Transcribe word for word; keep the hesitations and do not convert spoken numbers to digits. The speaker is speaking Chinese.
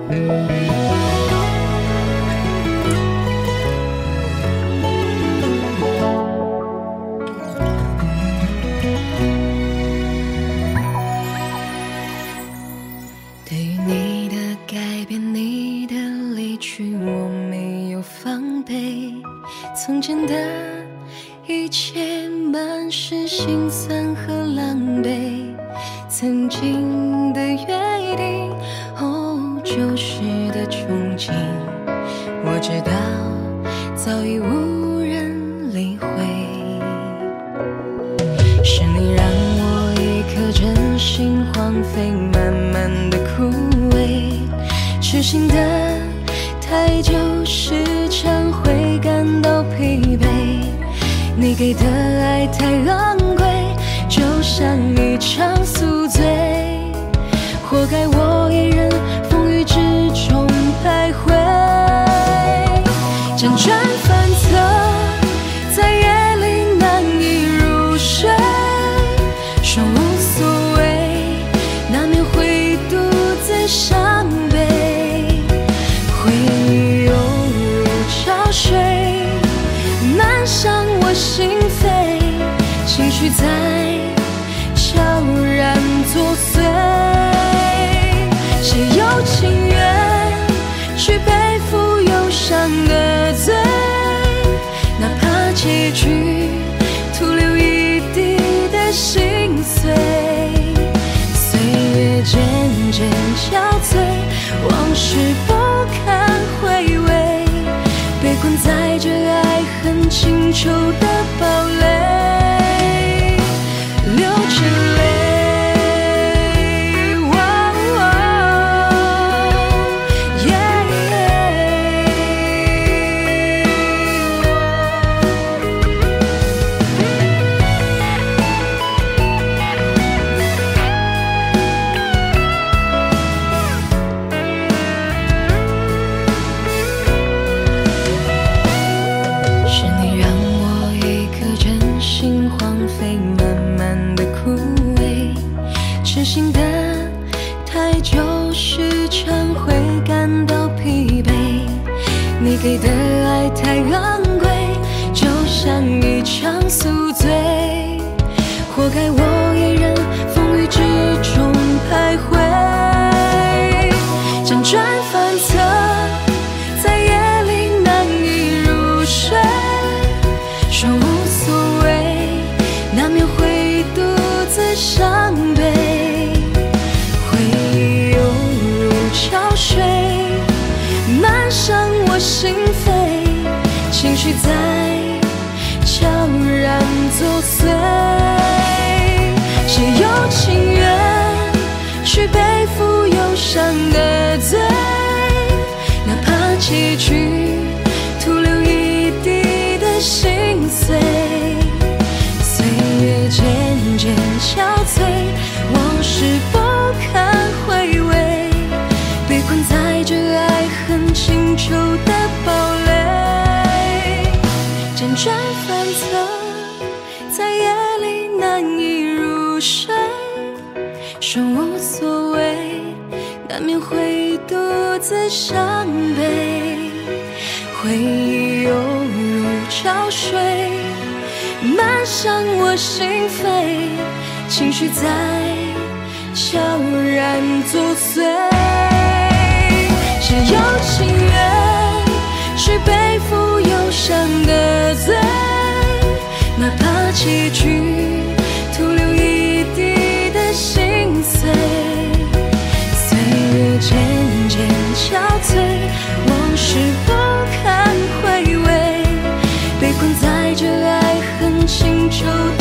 对于你的改变，你的离去，我没有防备。从前的一切满是心酸和狼狈，曾经的约定，哦，旧时的憧憬，我知道早已无人理会。是你让我一颗真心荒废，慢慢的枯萎，痴心的太久，时常会感到疲惫。你给的爱太昂贵，就像一场宿醉，活该我一人风雨之中徘徊，辗转反侧，在夜里难以入睡，说无所谓，难免会独自伤悲，回忆犹如潮水，漫上我心扉，情绪在悄然作祟。谁有情愿去背负忧伤的罪？哪怕结局徒留一地的心碎。岁月渐渐憔悴，往事不堪回味，被困在这爱恨情仇的堡垒，流着泪。痴心的太久，时常会感到疲惫。你给的爱太昂贵，就像一场宿醉，活该我一人风雨之中徘徊，辗转反侧，在夜里难以入睡，说无所谓，难免会独自伤悲。漫上我心扉，情绪在悄然作祟。谁有情愿去背负忧伤的罪？哪怕结局徒留一地的心碎。岁月渐渐憔悴，往事不堪回味，被困在这爱恨情仇的堡垒，辗转反侧，在夜里难以入睡，说无所谓，难免会独自伤悲，回忆犹如潮水，漫上我心扉，情绪在悄然作祟。谁有情愿去背负忧伤的罪？哪怕结局徒留一地的心碎。岁月渐渐憔悴，往事不堪回味，被困在这爱恨情仇